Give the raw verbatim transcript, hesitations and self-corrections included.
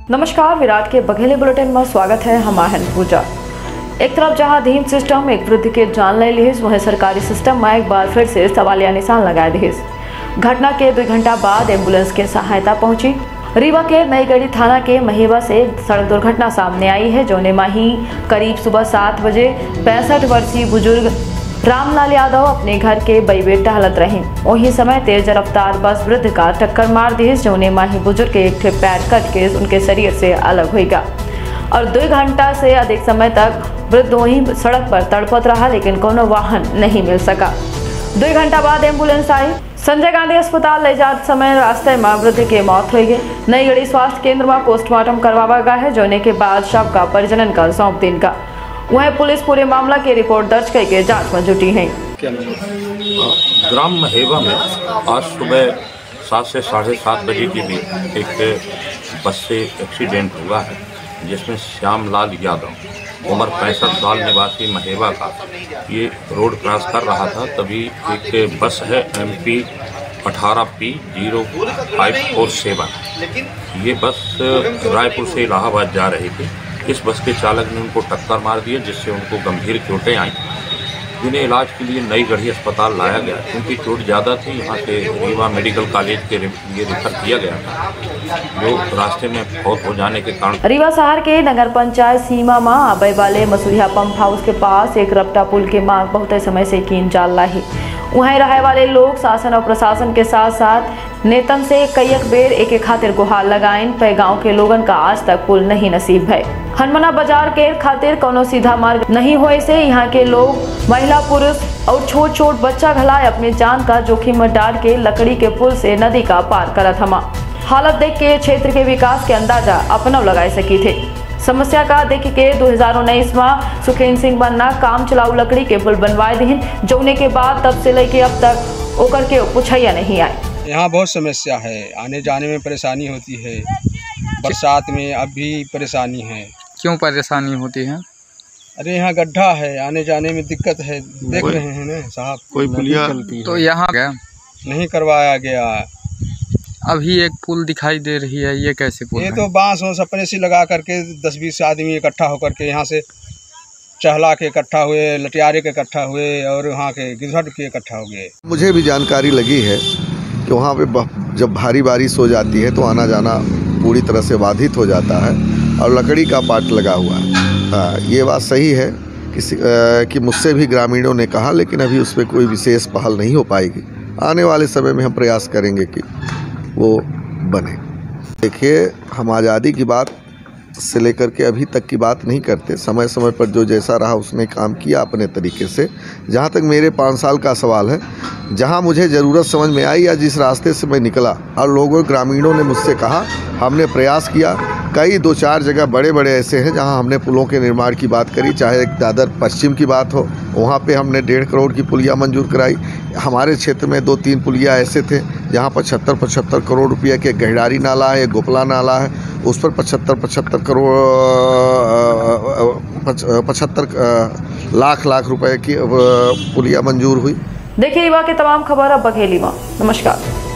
नमस्कार, विराट के बघेली बुलेटिन में स्वागत है। हम आहन पूजा। एक तरफ जहां धीम सिस्टम एक वृद्ध के जान ले लिहिस, वहीं सरकारी सिस्टम में एक बार फिर से सवालिया निशान लगाए दिहिस। घटना के दो घंटा बाद एम्बुलेंस के सहायता पहुंची। रीवा के नईगढ़ी थाना के महीवा से सड़क दुर्घटना सामने आई है, जोने माही करीब सुबह सात बजे पैंसठ वर्षीय बुजुर्ग रामलाल यादव अपने घर के बैबे टहलत रहे। वही समय तेज रफ्तार बस वृद्ध का टक्कर मार दी, जोने माही बुजुर्ग के एक पैर कट के उनके शरीर से अलग होगा और दो घंटा से अधिक समय तक वृद्ध वहीं सड़क पर तड़पत रहा, लेकिन कोनो वाहन नहीं मिल सका। दो घंटा बाद एम्बुलेंस आई। संजय गांधी अस्पताल ले जाते समय रास्ते में वृद्ध की मौत हो गई। नईगढ़ी स्वास्थ्य केंद्र में पोस्टमार्टम करवाया गया है, जोने के बाद शव का परिजनन का सौंप दिन का। वहीं पुलिस पूरे मामला की रिपोर्ट दर्ज करके जांच में जुटी है। ग्राम महेवा में आज सुबह सात से साढ़े सात बजे के बीच एक बस से एक्सीडेंट हुआ है, जिसमें श्यामलाल यादव उम्र पैंसठ साल निवासी महेवा का ये रोड क्रॉस कर रहा था। तभी एक बस है एम पी अठारह P zero five four seven, ये बस रायपुर से इलाहाबाद जा रही थी। इस बस के चालक ने उनको टक्कर मार दिया, जिससे उनको गंभीर चोटें आईं, जिन्हें इलाज के लिए नईगढ़ी अस्पताल लाया गया। क्योंकि चोट ज़्यादा थी, यहाँ से रीवा मेडिकल कॉलेज के लिए रेफर किया गया था, जो रास्ते में फौत हो जाने के कारण। रीवा शहर के नगर पंचायत सीमा में आबे वाले मसूरिया पंप हाउस के पास एक रपटा पुल के मांग बहुत समय से कीन जाल रही। वहीं रहने वाले लोग शासन और प्रशासन के साथ साथ नेतन से कई बेर एक एक खातिर गुहार लगाइन, पे गाँव के लोगन का आज तक पुल नहीं नसीब है। हनुमाना बाजार के खातिर कोनो सीधा मार्ग नहीं होए से यहाँ के लोग, महिला, पुरुष और छोट छोट बच्चा घलाए अपने जान का जोखिम में डाल के लकड़ी के पुल से नदी का पार करत हमा। हालत देख के क्षेत्र के विकास के अंदाजा अपना लगाए सकी थे। समस्या का देख के दो हजार उन्नीस में सुखेंद्र सिंह बन्ना काम चलाऊ लकड़ी के पुल बनवाए दिन, जोने के बाद तब से लेके अब तक ओकर के पूछैया नहीं आए। यहाँ बहुत समस्या है, आने जाने में परेशानी होती है, बरसात में अब भी परेशानी है। क्यों परेशानी होती है? अरे यहाँ गड्ढा है, आने जाने में दिक्कत है, देख रहे हैं ना साहब। कोई पुलिया तो यहाँ नहीं करवाया गया। अभी एक पुल दिखाई दे रही है, ये कैसे पुल ये है? तो बांस वांस अपने से लगा करके दस बीस आदमी इकट्ठा होकर के यहाँ से चहला के इकट्ठा हुए, लटियारे के इकट्ठा हुए और वहाँ के गिरधड़ के इकट्ठा हो गए। मुझे भी जानकारी लगी है कि वहाँ पे जब भारी बारिश हो जाती है तो आना जाना पूरी तरह से बाधित हो जाता है और लकड़ी का पाट लगा हुआ है। हाँ, ये बात सही है किसी कि मुझसे भी ग्रामीणों ने कहा, लेकिन अभी उस पर कोई विशेष पहल नहीं हो पाएगी। आने वाले समय में हम प्रयास करेंगे कि वो बने। देखिए, हम आज़ादी की बात से लेकर के अभी तक की बात नहीं करते। समय समय पर जो जैसा रहा उसने काम किया अपने तरीके से। जहाँ तक मेरे पाँच साल का सवाल है, जहाँ मुझे ज़रूरत समझ में आई या जिस रास्ते से मैं निकला और लोगों ग्रामीणों ने मुझसे कहा, हमने प्रयास किया। कई दो चार जगह बड़े बड़े ऐसे हैं जहाँ हमने पुलों के निर्माण की बात करी, चाहे दादर पश्चिम की बात हो, वहाँ पे हमने डेढ़ करोड़ की पुलिया मंजूर कराई। हमारे क्षेत्र में दो तीन पुलिया ऐसे थे जहाँ पचहत्तर पचहत्तर करोड़ रुपये के गहडारी नाला है, गोपला नाला है, उस पर पचहत्तर पचहत्तर करोड़ पचहत्तर लाख लाख रुपए की पुलिया मंजूर हुई। देखिए रीवा के तमाम खबर अब बघेली में। नमस्कार।